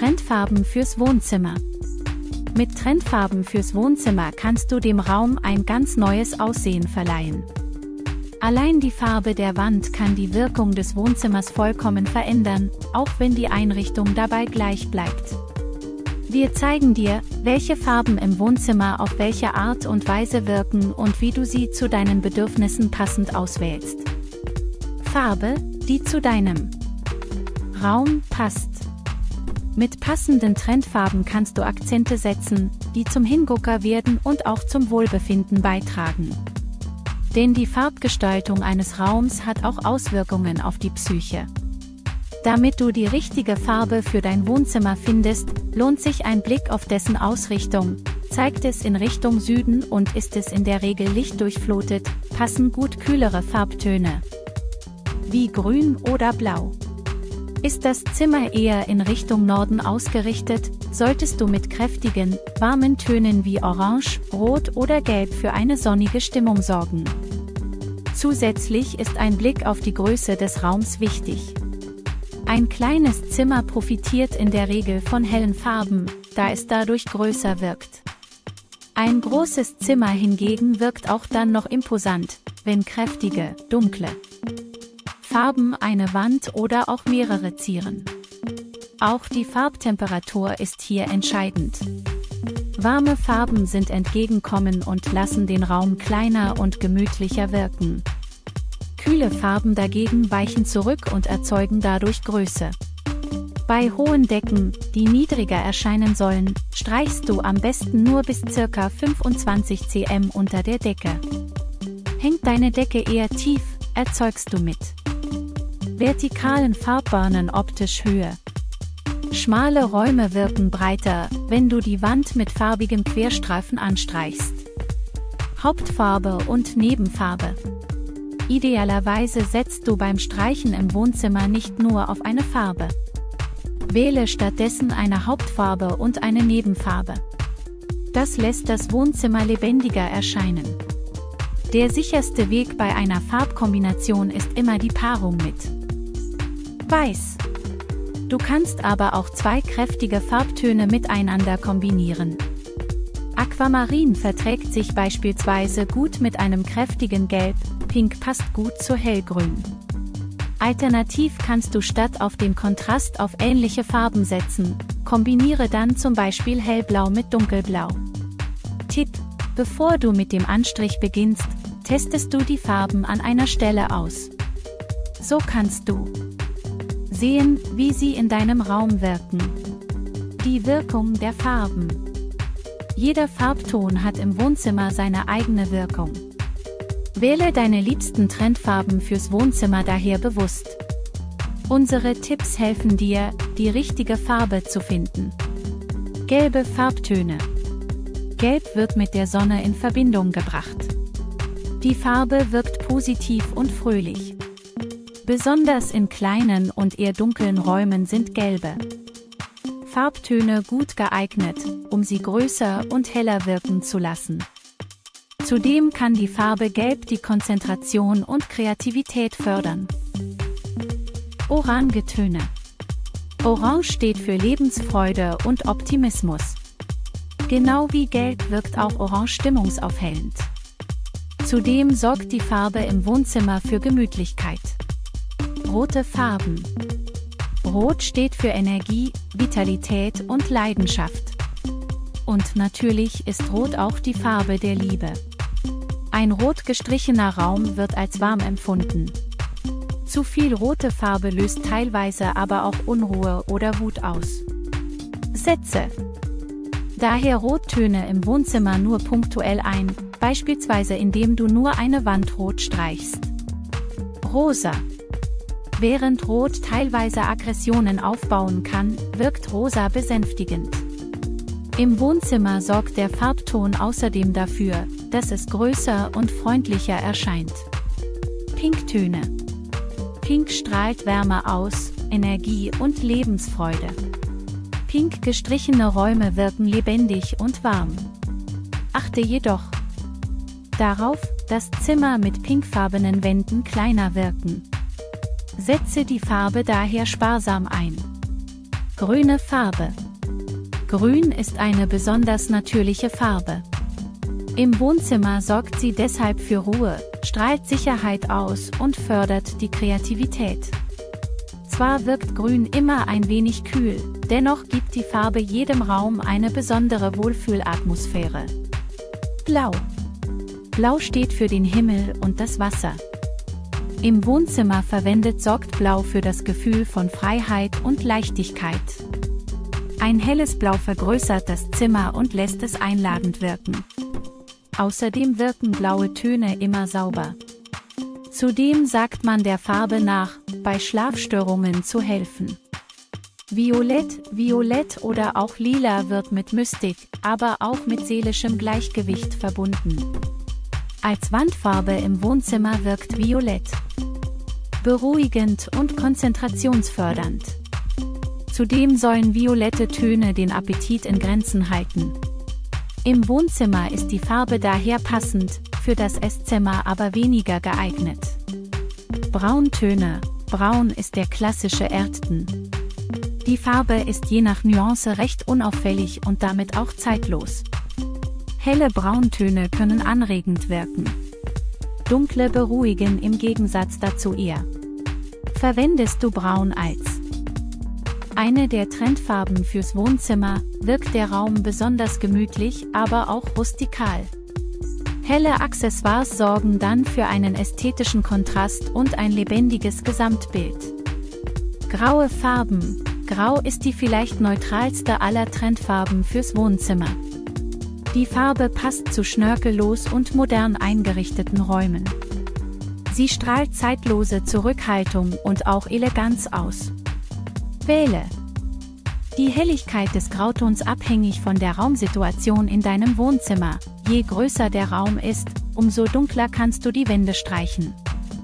Trendfarben fürs Wohnzimmer. Mit Trendfarben fürs Wohnzimmer kannst du dem Raum ein ganz neues Aussehen verleihen. Allein die Farbe der Wand kann die Wirkung des Wohnzimmers vollkommen verändern, auch wenn die Einrichtung dabei gleich bleibt. Wir zeigen dir, welche Farben im Wohnzimmer auf welche Art und Weise wirken und wie du sie zu deinen Bedürfnissen passend auswählst. Farbe, die zu deinem Raum passt. Mit passenden Trendfarben kannst du Akzente setzen, die zum Hingucker werden und auch zum Wohlbefinden beitragen. Denn die Farbgestaltung eines Raums hat auch Auswirkungen auf die Psyche. Damit du die richtige Farbe für dein Wohnzimmer findest, lohnt sich ein Blick auf dessen Ausrichtung. Zeigt es in Richtung Süden und ist es in der Regel lichtdurchflutet, passen gut kühlere Farbtöne wie Grün oder Blau. Ist das Zimmer eher in Richtung Norden ausgerichtet, solltest du mit kräftigen, warmen Tönen wie Orange, Rot oder Gelb für eine sonnige Stimmung sorgen. Zusätzlich ist ein Blick auf die Größe des Raums wichtig. Ein kleines Zimmer profitiert in der Regel von hellen Farben, da es dadurch größer wirkt. Ein großes Zimmer hingegen wirkt auch dann noch imposant, wenn kräftige, dunkle Farben eine Wand oder auch mehrere zieren. Auch die Farbtemperatur ist hier entscheidend. Warme Farben sind entgegenkommen und lassen den Raum kleiner und gemütlicher wirken. Kühle Farben dagegen weichen zurück und erzeugen dadurch Größe. Bei hohen Decken, die niedriger erscheinen sollen, streichst du am besten nur bis ca. 25 cm unter der Decke. Hängt deine Decke eher tief, erzeugst du mit vertikalen Farbbahnen optisch Höhe. Schmale Räume wirken breiter, wenn du die Wand mit farbigen Querstreifen anstreichst. Hauptfarbe und Nebenfarbe. Idealerweise setzt du beim Streichen im Wohnzimmer nicht nur auf eine Farbe. Wähle stattdessen eine Hauptfarbe und eine Nebenfarbe. Das lässt das Wohnzimmer lebendiger erscheinen. Der sicherste Weg bei einer Farbkombination ist immer die Paarung mit Weiß. Du kannst aber auch zwei kräftige Farbtöne miteinander kombinieren. Aquamarin verträgt sich beispielsweise gut mit einem kräftigen Gelb, Pink passt gut zu Hellgrün. Alternativ kannst du statt auf den Kontrast auf ähnliche Farben setzen, kombiniere dann zum Beispiel Hellblau mit Dunkelblau. Tipp: Bevor du mit dem Anstrich beginnst, testest du die Farben an einer Stelle aus. So kannst du sehen, wie sie in deinem Raum wirken. Die Wirkung der Farben. Jeder Farbton hat im Wohnzimmer seine eigene Wirkung. Wähle deine liebsten Trendfarben fürs Wohnzimmer daher bewusst. Unsere Tipps helfen dir, die richtige Farbe zu finden. Gelbe Farbtöne. Gelb wird mit der Sonne in Verbindung gebracht. Die Farbe wirkt positiv und fröhlich. Besonders in kleinen und eher dunklen Räumen sind gelbe Farbtöne gut geeignet, um sie größer und heller wirken zu lassen. Zudem kann die Farbe Gelb die Konzentration und Kreativität fördern. Orange Töne. Orange steht für Lebensfreude und Optimismus. Genau wie Gelb wirkt auch Orange stimmungsaufhellend. Zudem sorgt die Farbe im Wohnzimmer für Gemütlichkeit. Rote Farben. Rot steht für Energie, Vitalität und Leidenschaft. Und natürlich ist Rot auch die Farbe der Liebe. Ein rot gestrichener Raum wird als warm empfunden. Zu viel rote Farbe löst teilweise aber auch Unruhe oder Wut aus. Setze daher Rottöne im Wohnzimmer nur punktuell ein, beispielsweise indem du nur eine Wand rot streichst. Rosa. Während Rot teilweise Aggressionen aufbauen kann, wirkt Rosa besänftigend. Im Wohnzimmer sorgt der Farbton außerdem dafür, dass es größer und freundlicher erscheint. Pinktöne. Pink strahlt Wärme aus, Energie und Lebensfreude. Pink gestrichene Räume wirken lebendig und warm. Achte jedoch darauf, dass Zimmer mit pinkfarbenen Wänden kleiner wirken. Setze die Farbe daher sparsam ein. Grüne Farbe. Grün ist eine besonders natürliche Farbe. Im Wohnzimmer sorgt sie deshalb für Ruhe, strahlt Sicherheit aus und fördert die Kreativität. Zwar wirkt Grün immer ein wenig kühl, dennoch gibt die Farbe jedem Raum eine besondere Wohlfühlatmosphäre. Blau. Blau steht für den Himmel und das Wasser. Im Wohnzimmer verwendet sorgt Blau für das Gefühl von Freiheit und Leichtigkeit. Ein helles Blau vergrößert das Zimmer und lässt es einladend wirken. Außerdem wirken blaue Töne immer sauber. Zudem sagt man der Farbe nach, bei Schlafstörungen zu helfen. Violett oder auch Lila wird mit Mystik, aber auch mit seelischem Gleichgewicht verbunden. Als Wandfarbe im Wohnzimmer wirkt Violett beruhigend und konzentrationsfördernd. Zudem sollen violette Töne den Appetit in Grenzen halten. Im Wohnzimmer ist die Farbe daher passend, für das Esszimmer aber weniger geeignet. Brauntöne. Braun ist der klassische Erdton. Die Farbe ist je nach Nuance recht unauffällig und damit auch zeitlos. Helle Brauntöne können anregend wirken. Dunkle beruhigen im Gegensatz dazu eher. Verwendest du Braun als eine der Trendfarben fürs Wohnzimmer, wirkt der Raum besonders gemütlich, aber auch rustikal. Helle Accessoires sorgen dann für einen ästhetischen Kontrast und ein lebendiges Gesamtbild. Graue Farben. Grau ist die vielleicht neutralste aller Trendfarben fürs Wohnzimmer. Die Farbe passt zu schnörkellos und modern eingerichteten Räumen. Sie strahlt zeitlose Zurückhaltung und auch Eleganz aus. Wähle die Helligkeit des Grautons abhängig von der Raumsituation in deinem Wohnzimmer. Je größer der Raum ist, umso dunkler kannst du die Wände streichen.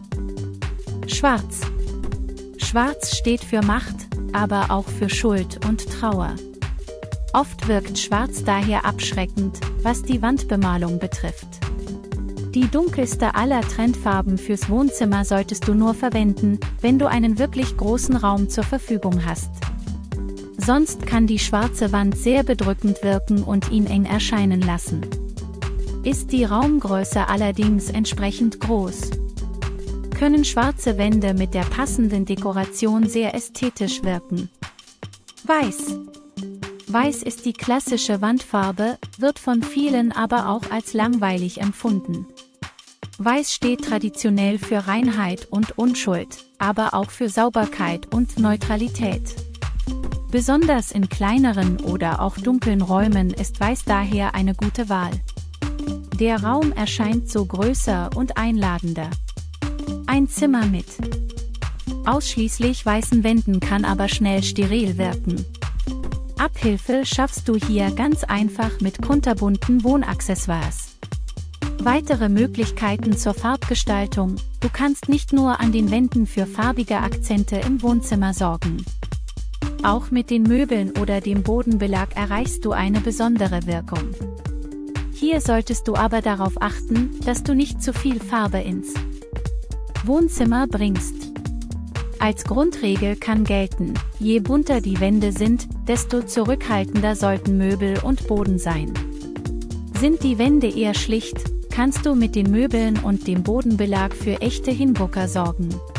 Schwarz. Schwarz steht für Macht, aber auch für Schuld und Trauer. Oft wirkt Schwarz daher abschreckend, was die Wandbemalung betrifft. Die dunkelste aller Trendfarben fürs Wohnzimmer solltest du nur verwenden, wenn du einen wirklich großen Raum zur Verfügung hast. Sonst kann die schwarze Wand sehr bedrückend wirken und ihn eng erscheinen lassen. Ist die Raumgröße allerdings entsprechend groß, können schwarze Wände mit der passenden Dekoration sehr ästhetisch wirken. Weiß. Weiß ist die klassische Wandfarbe, wird von vielen aber auch als langweilig empfunden. Weiß steht traditionell für Reinheit und Unschuld, aber auch für Sauberkeit und Neutralität. Besonders in kleineren oder auch dunklen Räumen ist Weiß daher eine gute Wahl. Der Raum erscheint so größer und einladender. Ein Zimmer mit ausschließlich weißen Wänden kann aber schnell steril wirken. Abhilfe schaffst du hier ganz einfach mit kunterbunten Wohnaccessoires. Weitere Möglichkeiten zur Farbgestaltung: Du kannst nicht nur an den Wänden für farbige Akzente im Wohnzimmer sorgen. Auch mit den Möbeln oder dem Bodenbelag erreichst du eine besondere Wirkung. Hier solltest du aber darauf achten, dass du nicht zu viel Farbe ins Wohnzimmer bringst. Als Grundregel kann gelten: Je bunter die Wände sind, desto zurückhaltender sollten Möbel und Boden sein. Sind die Wände eher schlicht, kannst du mit den Möbeln und dem Bodenbelag für echte Hingucker sorgen.